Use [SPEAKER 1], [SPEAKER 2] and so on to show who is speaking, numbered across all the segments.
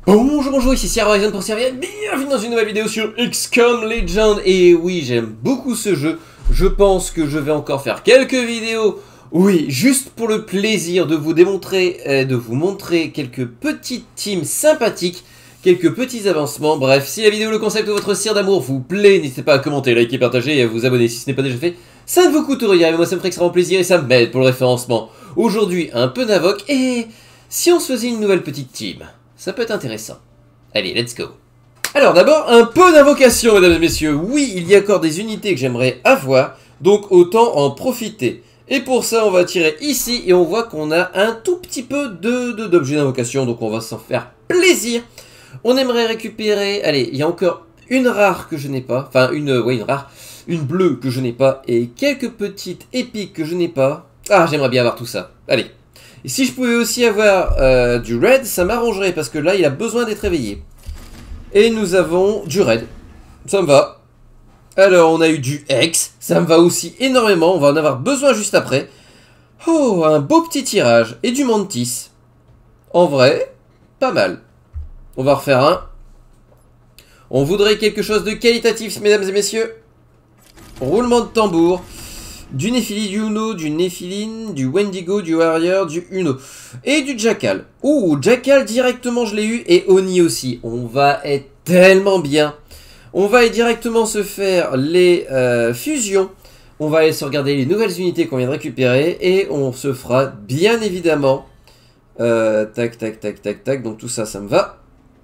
[SPEAKER 1] Bonjour, bonjour, ici Sierra Horizon pour servir. Bienvenue dans une nouvelle vidéo sur XCOM Legend. Et oui, j'aime beaucoup ce jeu. Je pense que je vais encore faire quelques vidéos. Oui, juste pour le plaisir de vous démontrer, de vous montrer quelques petites teams sympathiques, quelques petits avancements. Bref, si la vidéo, le concept de votre cire d'amour vous plaît, n'hésitez pas à commenter, liker, partager et à vous abonner si ce n'est pas déjà fait. Ça ne vous coûte rien, mais moi ça me ferait extrêmement plaisir et ça m'aide pour le référencement. Aujourd'hui, un peu d'avoc et si on se faisait une nouvelle petite team, ça peut être intéressant. Allez, let's go. Alors d'abord, un peu d'invocation, mesdames et messieurs. Oui, il y a encore des unités que j'aimerais avoir, donc autant en profiter. Et pour ça, on va tirer ici et on voit qu'on a un tout petit peu d'objets d'invocation, donc on va s'en faire plaisir. On aimerait récupérer, allez, il y a encore une rare que je n'ai pas, enfin une rare, une bleue que je n'ai pas, et quelques petites épiques que je n'ai pas. Ah, j'aimerais bien avoir tout ça. Allez. Et si je pouvais aussi avoir du red, ça m'arrangerait, parce que là, il a besoin d'être réveillé. Et nous avons du red. Ça me va. Alors, on a eu du X. Ça me va aussi énormément. On va en avoir besoin juste après. Oh, un beau petit tirage. Et du Mantis. En vrai, pas mal. On va refaire un. On voudrait quelque chose de qualitatif, mesdames et messieurs. Roulement de tambour. Du Néphili, du Uno, du Néphiline, du Wendigo, du Warrior, du Uno. Et du Jackal. Ouh, Jackal directement je l'ai eu. Et Oni aussi. On va être tellement bien. On va directement se faire les fusions. On va aller se regarder les nouvelles unités qu'on vient de récupérer. Et on se fera bien évidemment. Tac, tac, tac, tac, tac. Donc tout ça, ça me va.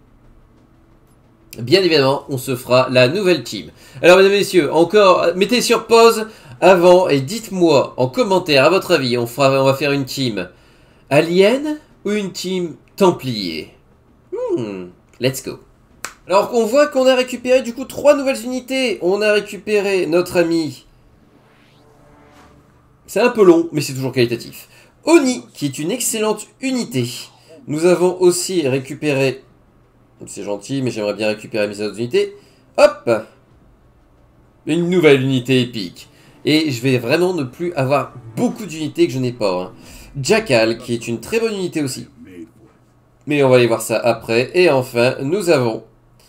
[SPEAKER 1] Bien évidemment, on se fera la nouvelle team. Alors mesdames et messieurs, encore, mettez sur pause avant et dites-moi en commentaire, à votre avis, on va faire une team Alien ou une team Templier? Let's go. Alors on voit qu'on a récupéré du coup 3 nouvelles unités. On a récupéré notre ami. C'est un peu long, mais c'est toujours qualitatif. Oni, qui est une excellente unité. Nous avons aussi récupéré... C'est gentil, mais j'aimerais bien récupérer mes autres unités. Hop! Une nouvelle unité épique. Et je vais vraiment ne plus avoir beaucoup d'unités que je n'ai pas. Hein. Jackal, qui est une très bonne unité aussi. Mais on va aller voir ça après. Et enfin, nous avons...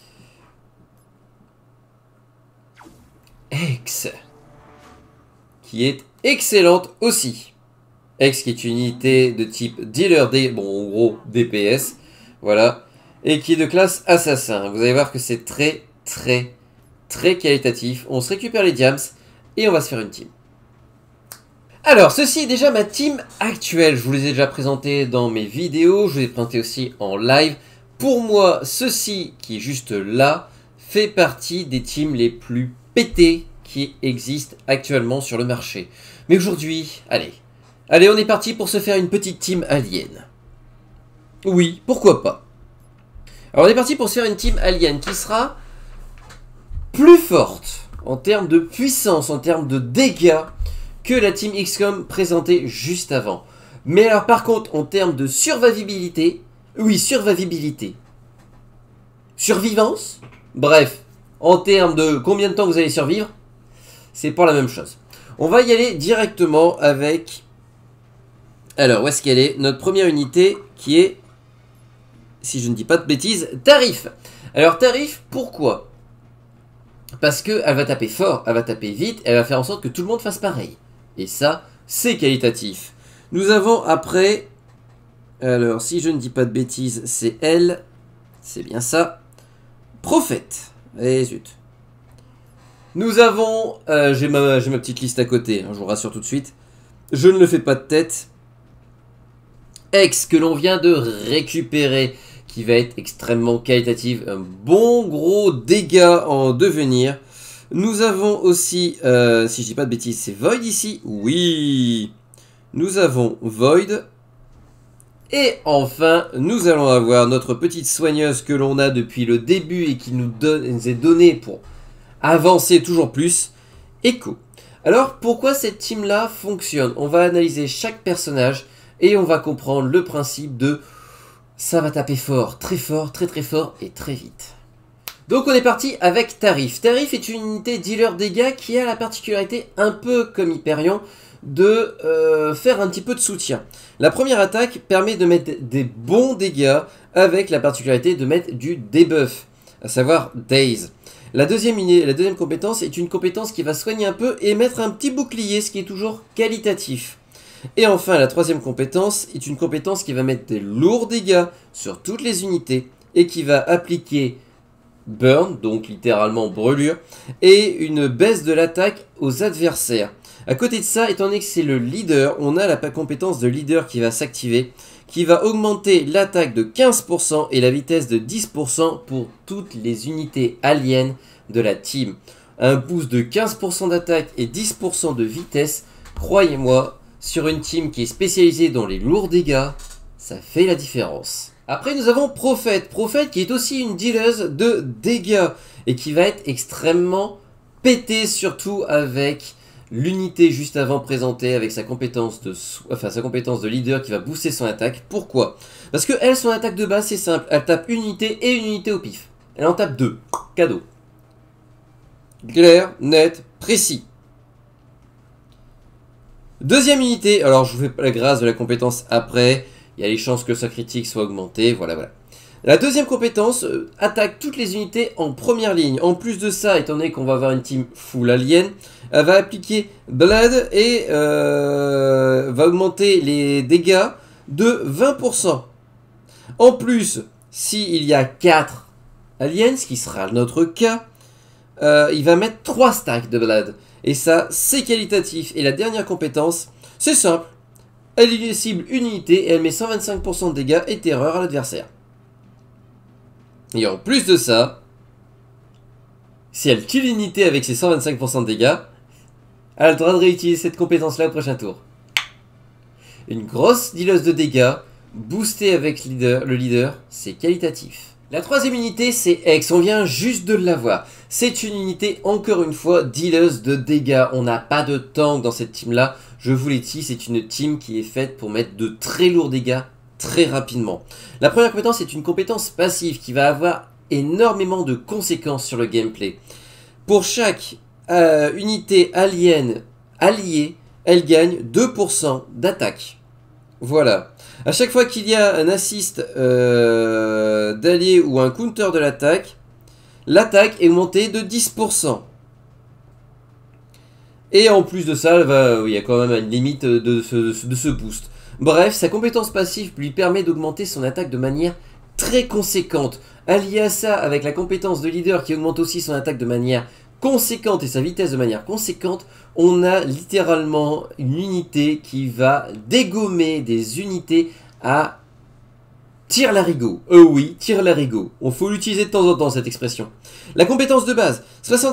[SPEAKER 1] X. Qui est excellente aussi. X qui est une unité de type dealer D. Bon, en gros, DPS. Voilà. Et qui est de classe assassin. Vous allez voir que c'est très qualitatif. On se récupère les diams et on va se faire une team. Alors, ceci est déjà ma team actuelle. Je vous les ai déjà présentés dans mes vidéos. Je vous les ai présentés aussi en live. Pour moi, ceci qui est juste là fait partie des teams les plus pétées qui existent actuellement sur le marché. Mais aujourd'hui, allez, on est parti pour se faire une petite team alien. Oui, pourquoi pas. Alors on est parti pour se faire une team alien qui sera plus forte en termes de puissance, en termes de dégâts que la team XCOM présentée juste avant. Mais alors par contre en termes de survivabilité, oui survivabilité, survivance, bref, en termes de combien de temps vous allez survivre, c'est pas la même chose. On va y aller directement avec, alors où est-ce qu'elle est? Notre première unité qui est... Si je ne dis pas de bêtises, Tarif. Alors Tarif, pourquoi? Parce qu'elle va taper fort, elle va taper vite, elle va faire en sorte que tout le monde fasse pareil. Et ça, c'est qualitatif. Nous avons après... Alors, si je ne dis pas de bêtises, c'est elle. C'est bien ça. Prophète. Et zut. Nous avons... j'ai ma petite liste à côté, hein, je vous rassure tout de suite. Je ne le fais pas de tête. X que l'on vient de récupérer, qui va être extrêmement qualitative, un bon gros dégât en devenir. Nous avons aussi, si je dis pas de bêtises, c'est Void ici. Oui, nous avons Void. Et enfin, nous allons avoir notre petite soigneuse que l'on a depuis le début et qui nous est donnée pour avancer toujours plus, Echo. Alors, pourquoi cette team-là fonctionne? On va analyser chaque personnage et on va comprendre le principe de... Ça va taper fort, très fort et très vite. Donc on est parti avec Tarif. Tarif est une unité dealer dégâts qui a la particularité, un peu comme Hyperion, de faire un petit peu de soutien. La première attaque permet de mettre des bons dégâts avec la particularité de mettre du debuff, à savoir Daze. La deuxième compétence est une compétence qui va soigner un peu et mettre un petit bouclier, ce qui est toujours qualitatif. Et enfin, la troisième compétence est une compétence qui va mettre des lourds dégâts sur toutes les unités et qui va appliquer Burn, donc littéralement brûlure, et une baisse de l'attaque aux adversaires. À côté de ça, étant donné que c'est le leader, on a la compétence de leader qui va s'activer, qui va augmenter l'attaque de 15% et la vitesse de 10% pour toutes les unités aliens de la team. Un boost de 15% d'attaque et 10% de vitesse, croyez-moi, sur une team qui est spécialisée dans les lourds dégâts, ça fait la différence. Après, nous avons Prophet. Prophet qui est aussi une dealeuse de dégâts et qui va être extrêmement pété, surtout avec l'unité juste avant présentée avec sa compétence de leader qui va booster son attaque. Pourquoi? Parce que elle, son attaque de base, c'est simple. Elle tape une unité et une unité au pif. Elle en tape 2. Cadeau. Clair, net, précis. Deuxième unité, alors je vous fais la grâce de la compétence après. Il y a les chances que sa critique soit augmentée, voilà. La deuxième compétence attaque toutes les unités en première ligne. En plus de ça, étant donné qu'on va avoir une team full alien, elle va appliquer Blood et va augmenter les dégâts de 20%. En plus, s'il y a 4 aliens, ce qui sera notre cas, il va mettre 3 stacks de Blood. Et ça, c'est qualitatif. Et la dernière compétence, c'est simple. Elle cible une unité et elle met 125% de dégâts et terreur à l'adversaire. Et en plus de ça, si elle kill l'unité avec ses 125% de dégâts, elle a le droit de réutiliser cette compétence-là au prochain tour. Une grosse dealeuse de dégâts, boostée avec le leader, c'est qualitatif. La troisième unité, c'est X, on vient juste de l'avoir. C'est une unité, encore une fois, dealeuse de dégâts. On n'a pas de tank dans cette team-là. Je vous l'ai dit, c'est une team qui est faite pour mettre de très lourds dégâts très rapidement. La première compétence est une compétence passive qui va avoir énormément de conséquences sur le gameplay. Pour chaque unité alien alliée, elle gagne 2% d'attaque. Voilà. À chaque fois qu'il y a un assist d'allié ou un counter de l'attaque est montée de 10%. Et en plus de ça, il y a quand même une limite de ce boost. Bref, sa compétence passive lui permet d'augmenter son attaque de manière très conséquente. Allié à ça, avec la compétence de leader qui augmente aussi son attaque de manière conséquente et sa vitesse de manière conséquente, on a littéralement une unité qui va dégommer des unités à tire-larigot. Oui, tire-larigot. Il faut l'utiliser de temps en temps, cette expression. La compétence de base,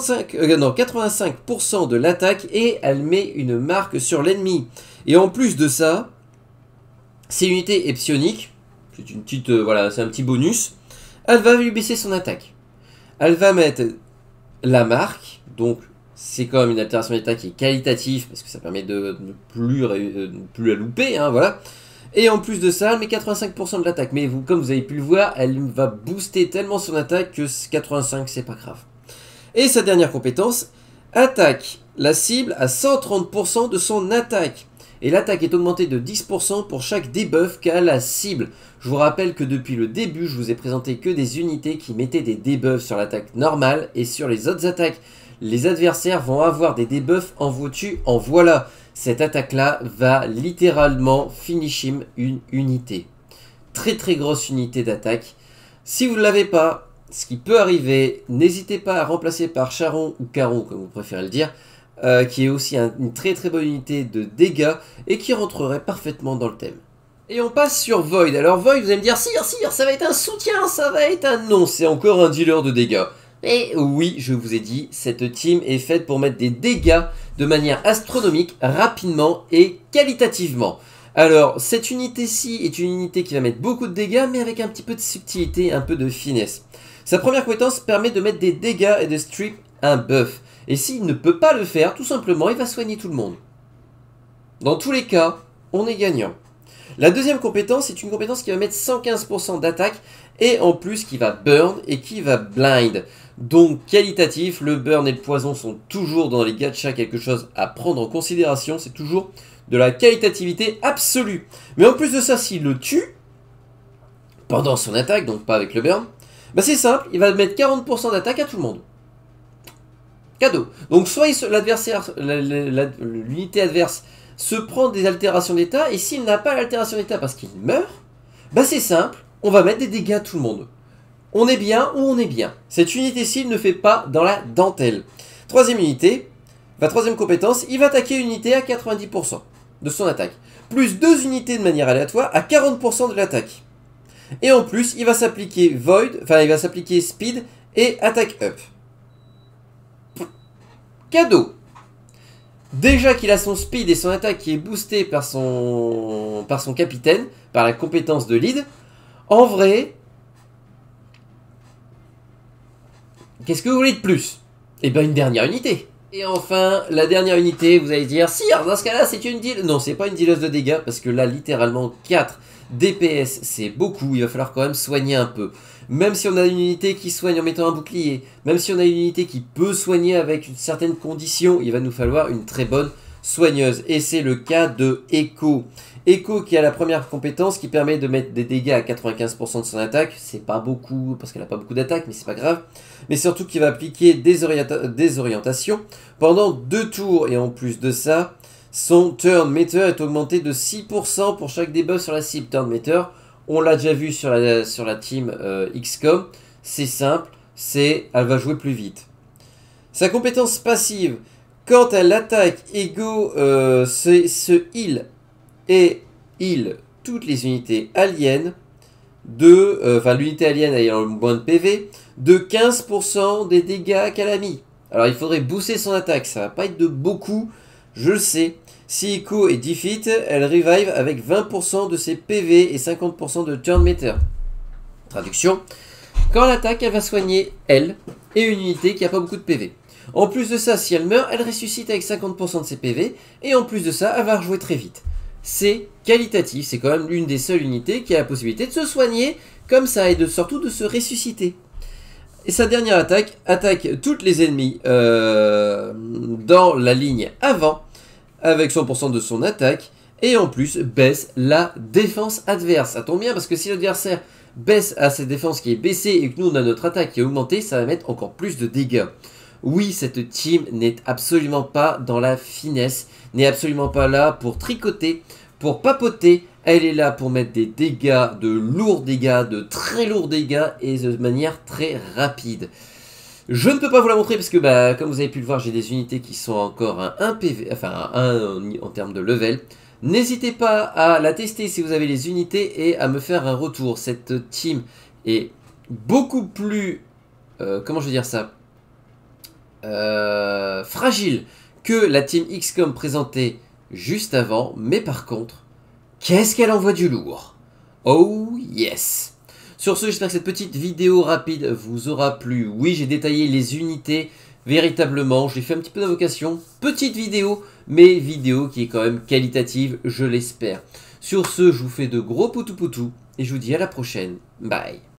[SPEAKER 1] 85% de l'attaque et elle met une marque sur l'ennemi. Et en plus de ça, cette unité est psionique. C'est une petite, voilà, c'est un petit bonus. Elle va lui baisser son attaque. Elle va mettre la marque, donc c'est quand même une altération d'état qui est qualitative parce que ça permet de ne plus la louper, hein, voilà. Et en plus de ça, elle met 85% de l'attaque. Mais vous, comme vous avez pu le voir, elle va booster tellement son attaque que 85 c'est pas grave. Et sa dernière compétence, attaque la cible à 130% de son attaque. Et l'attaque est augmentée de 10% pour chaque debuff qu'a la cible. Je vous rappelle que depuis le début, je vous ai présenté que des unités qui mettaient des debuffs sur l'attaque normale et sur les autres attaques. Les adversaires vont avoir des debuffs en veux-tu, en voilà. Cette attaque-là va littéralement finish him une unité. Très très grosse unité d'attaque. Si vous ne l'avez pas, ce qui peut arriver, n'hésitez pas à remplacer par Charon ou Caron, comme vous préférez le dire, qui est aussi une très très bonne unité de dégâts et qui rentrerait parfaitement dans le thème. Et on passe sur Void. Alors Void, vous allez me dire, sire, ça va être un soutien, ça va être un... Non, c'est encore un dealer de dégâts. Et oui, je vous ai dit, cette team est faite pour mettre des dégâts de manière astronomique, rapidement et qualitativement. Alors, cette unité-ci est une unité qui va mettre beaucoup de dégâts, mais avec un petit peu de subtilité, un peu de finesse. Sa première compétence permet de mettre des dégâts et de strip un buff. Et s'il ne peut pas le faire, tout simplement, il va soigner tout le monde. Dans tous les cas, on est gagnant. La deuxième compétence est une compétence qui va mettre 115% d'attaque et en plus qui va burn et qui va blind. Donc qualitatif, le burn et le poison sont toujours dans les gachas quelque chose à prendre en considération. C'est toujours de la qualitativité absolue. Mais en plus de ça, s'il le tue pendant son attaque, donc pas avec le burn, bah c'est simple, il va mettre 40% d'attaque à tout le monde. Cadeau. Donc soit l'adversaire, l'unité adverse se prend des altérations d'état, et s'il n'a pas l'altération d'état parce qu'il meurt, bah c'est simple, on va mettre des dégâts à tout le monde. On est bien ou on est bien. Cette unité-ci ne fait pas dans la dentelle. Troisième unité, troisième compétence, il va attaquer une unité à 90% de son attaque. Plus 2 unités de manière aléatoire à 40% de l'attaque. Et en plus, il va s'appliquer Void, enfin il va s'appliquer Speed et Attack Up. Cadeau. Déjà qu'il a son speed et son attaque qui est boosté par son capitaine, par la compétence de lead, en vrai, qu'est-ce que vous voulez de plus? Eh bien une dernière unité. Et enfin, la dernière unité, vous allez dire, sire, dans ce cas-là, c'est une deal. Non, c'est pas une dealeuse de dégâts, parce que là, littéralement, 4 DPS, c'est beaucoup, il va falloir quand même soigner un peu. Même si on a une unité qui soigne en mettant un bouclier, même si on a une unité qui peut soigner avec une certaine condition, il va nous falloir une très bonne soigneuse. Et c'est le cas de Echo. Echo qui a la première compétence qui permet de mettre des dégâts à 95% de son attaque. C'est pas beaucoup, parce qu'elle n'a pas beaucoup d'attaque, mais c'est pas grave. Mais surtout qui va appliquer des orientations pendant 2 tours. Et en plus de ça, son turn meter est augmenté de 6% pour chaque debuff sur la cible turn meter. On l'a déjà vu sur la team XCOM. C'est simple, elle va jouer plus vite. Sa compétence passive, quand elle attaque, Ego se heal et heal toutes les unités aliens l'unité alien ayant moins de PV, de 15% des dégâts qu'elle a mis. Alors il faudrait booster son attaque, ça va pas être de beaucoup, je le sais. Si Echo est defeat, elle revive avec 20% de ses PV et 50% de turn meter. Traduction, quand l'attaque, elle va soigner elle et une unité qui n'a pas beaucoup de PV. En plus de ça, si elle meurt, elle ressuscite avec 50% de ses PV, et en plus de ça, elle va rejouer très vite. C'est qualitatif, c'est quand même l'une des seules unités qui a la possibilité de se soigner comme ça, et surtout de se ressusciter. Et sa dernière attaque, attaque toutes les ennemis dans la ligne avant, avec 100% de son attaque, et en plus baisse la défense adverse. Ça tombe bien parce que si l'adversaire baisse à sa défense qui est baissée et que nous on a notre attaque qui est augmentée, ça va mettre encore plus de dégâts. Oui, cette team n'est absolument pas dans la finesse, n'est absolument pas là pour tricoter, pour papoter. Elle est là pour mettre des dégâts, de lourds dégâts, de très lourds dégâts et de manière très rapide. Je ne peux pas vous la montrer parce que, comme vous avez pu le voir, j'ai des unités qui sont encore à 1 PV, enfin à 1 en termes de level. N'hésitez pas à la tester si vous avez les unités et à me faire un retour. Cette team est beaucoup plus, comment je vais dire ça, fragile que la team XCOM présentée juste avant. Mais par contre, qu'est-ce qu'elle envoie du lourd? Oh yes! Sur ce, j'espère que cette petite vidéo rapide vous aura plu. Oui, j'ai détaillé les unités véritablement. J'ai fait un petit peu d'invocation. Petite vidéo, mais vidéo qui est quand même qualitative, je l'espère. Sur ce, je vous fais de gros poutou-poutou et je vous dis à la prochaine. Bye!